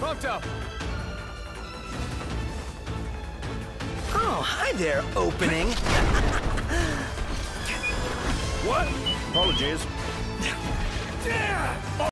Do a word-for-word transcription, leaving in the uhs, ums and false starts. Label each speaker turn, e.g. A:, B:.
A: pumped up.
B: Oh, hi there, opening.
A: What?
C: Apologies.
A: Yeah!